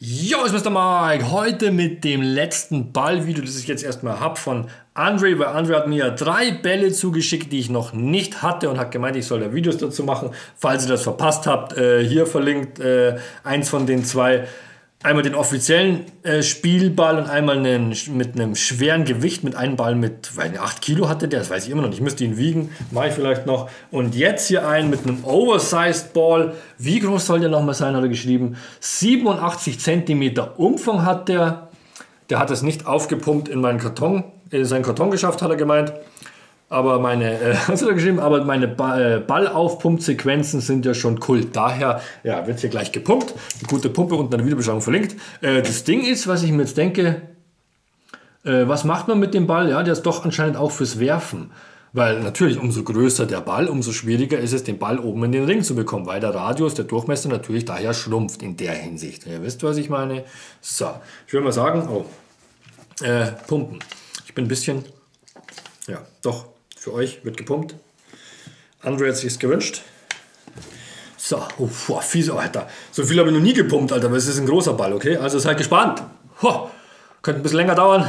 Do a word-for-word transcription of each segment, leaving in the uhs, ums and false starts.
Jo, ist Mister Mike. Heute mit dem letzten Ballvideo, das ich jetzt erstmal habe von Andre, weil Andre hat mir ja drei Bälle zugeschickt, die ich noch nicht hatte und hat gemeint, ich soll da Videos dazu machen. Falls ihr das verpasst habt, äh, hier verlinkt äh, eins von den zwei. Einmal den offiziellen äh, Spielball und einmal einen, mit einem schweren Gewicht, mit einem Ball mit, weil acht Kilo hatte der, das weiß ich immer noch nicht, ich müsste ihn wiegen, mache ich vielleicht noch. Und jetzt hier einen mit einem Oversized Ball. Wie groß soll der nochmal sein, hat er geschrieben. siebenundachtzig Zentimeter Umfang hat der. Der hat es nicht aufgepumpt in meinen Karton, in seinen Karton geschafft, hat er gemeint. Aber meine, äh, was hat er geschrieben? Aber meine ba äh, Ballaufpumpsequenzen sind ja schon Kult. Daher ja, wird hier gleich gepumpt. Eine gute Pumpe unten in der Videobeschreibung verlinkt. Äh, das Ding ist, was ich mir jetzt denke, äh, was macht man mit dem Ball? Ja, der ist doch anscheinend auch fürs Werfen. Weil natürlich, umso größer der Ball, umso schwieriger ist es, den Ball oben in den Ring zu bekommen. Weil der Radius, der Durchmesser natürlich daher schrumpft in der Hinsicht. Ihr wisst, was ich meine? So, ich würde mal sagen, oh, äh, pumpen. Ich bin ein bisschen, ja, doch. Für euch wird gepumpt. Andre hat sich es gewünscht. So, oh, boah, fies, Alter. So viel habe ich noch nie gepumpt, Alter, weil es ist ein großer Ball, okay? Also seid gespannt. Oh, könnte ein bisschen länger dauern.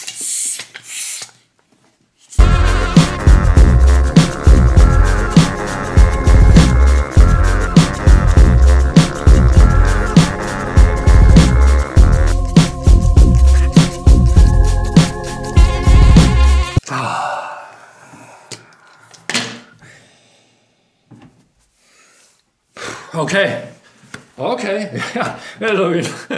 Okay, okay, ja, ja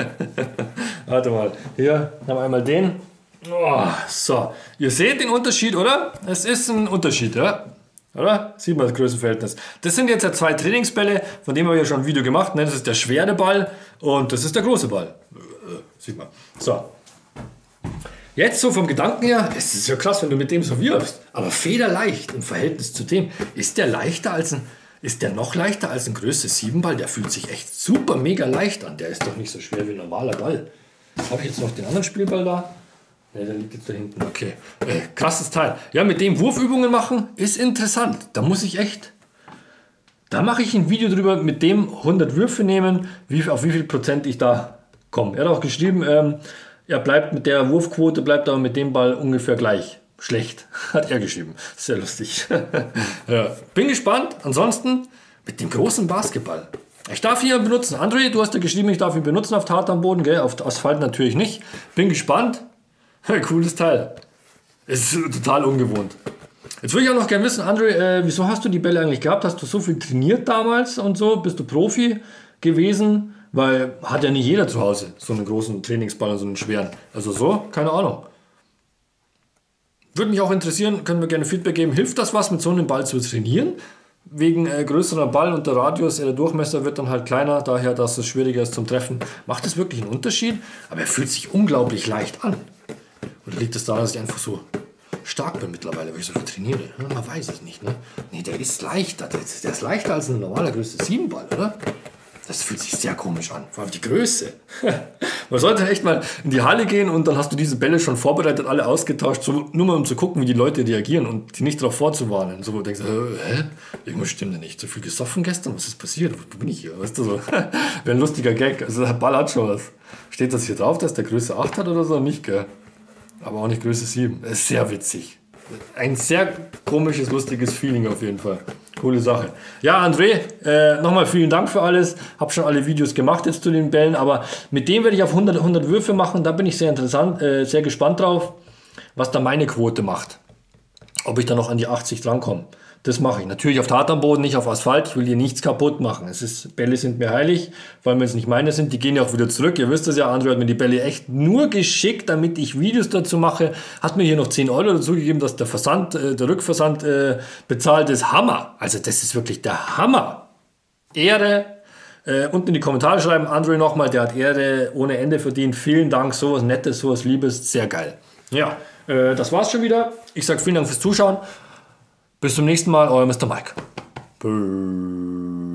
warte mal, hier haben wir einmal den. Oh, so, ihr seht den Unterschied, oder? Es ist ein Unterschied, ja? Oder? Sieht man das Größenverhältnis. Das sind jetzt ja zwei Trainingsbälle, von denen habe ich ja schon ein Video gemacht. Ne? Das ist der schwere Ball und das ist der große Ball. Sieht man. So. Jetzt so vom Gedanken her, es ist ja krass, wenn du mit dem so wirfst. Aber federleicht im Verhältnis zu dem. Ist der leichter als ein... Ist der noch leichter als ein Größe sieben Ball? Der fühlt sich echt super mega leicht an. Der ist doch nicht so schwer wie ein normaler Ball. Habe ich jetzt noch den anderen Spielball da? Ne, der liegt jetzt da hinten. Okay. Äh, krasses Teil. Ja, mit dem Wurfübungen machen ist interessant. Da muss ich echt... Da mache ich ein Video drüber, mit dem hundert Würfe nehmen, wie, auf wie viel Prozent ich da komme. Er hat auch geschrieben, ähm, er bleibt mit der Wurfquote, bleibt aber mit dem Ball ungefähr gleich. Schlecht, hat er geschrieben. Sehr lustig. Ja. Bin gespannt. Ansonsten mit dem großen Basketball. Ich darf ihn benutzen. André, du hast ja geschrieben, ich darf ihn benutzen auf Tartanboden, gell? Auf Asphalt natürlich nicht. Bin gespannt. Cooles Teil. Es ist total ungewohnt. Jetzt würde ich auch noch gerne wissen, André, äh, wieso hast du die Bälle eigentlich gehabt? Hast du so viel trainiert damals und so? Bist du Profi gewesen? Weil hat ja nicht jeder zu Hause so einen großen Trainingsball und so einen schweren. Also so, keine Ahnung. Würde mich auch interessieren, können wir gerne Feedback geben. Hilft das was, mit so einem Ball zu trainieren? Wegen äh, größerer Ball und der Radius, äh, der Durchmesser wird dann halt kleiner, daher, dass es schwieriger ist zum Treffen. Macht das wirklich einen Unterschied? Aber er fühlt sich unglaublich leicht an. Oder liegt es daran, dass ich einfach so stark bin mittlerweile, weil ich so viel trainiere? Ja, man weiß es nicht, ne? Nee, der ist leichter. Der ist, der ist leichter als ein normaler Größe sieben Ball, oder? Das fühlt sich sehr komisch an, vor allem die Größe. Man sollte echt mal in die Halle gehen und dann hast du diese Bälle schon vorbereitet, alle ausgetauscht, so, nur mal um zu gucken, wie die Leute reagieren und die nicht darauf vorzuwarnen. So, wo du denkst, hä? Irgendwas stimmt ja nicht. So viel gesoffen gestern? Was ist passiert? Wo bin ich hier? Weißt du so? Wäre ein lustiger Gag. Also der Ball hat schon was. Steht das hier drauf, dass der Größe acht hat oder so? Nicht, gell? Aber auch nicht Größe sieben. Das ist sehr witzig. Ein sehr komisches, lustiges Feeling auf jeden Fall. Coole Sache. Ja, André, äh, nochmal vielen Dank für alles. Habe schon alle Videos gemacht jetzt zu den Bällen, aber mit dem werde ich auf hundert, hundert Würfe machen. Da bin ich sehr interessant, äh, sehr gespannt drauf, was da meine Quote macht. Ob ich da noch an die achtzig drankomme. Das mache ich. Natürlich auf Tartanboden, nicht auf Asphalt. Ich will hier nichts kaputt machen. Es ist, Bälle sind mir heilig, vor allem wenn es nicht meine sind. Die gehen ja auch wieder zurück. Ihr wisst es ja, André hat mir die Bälle echt nur geschickt, damit ich Videos dazu mache. Hat mir hier noch zehn Euro dazu gegeben, dass der Versand, äh, der Rückversand äh, bezahlt ist. Hammer. Also das ist wirklich der Hammer. Ehre. Äh, unten in die Kommentare schreiben, André nochmal, der hat Ehre ohne Ende verdient. Vielen Dank, sowas Nettes, sowas Liebes. Sehr geil. Ja, äh, das war's schon wieder. Ich sage vielen Dank fürs Zuschauen. Bis zum nächsten Mal, euer Mister Mike. Bye.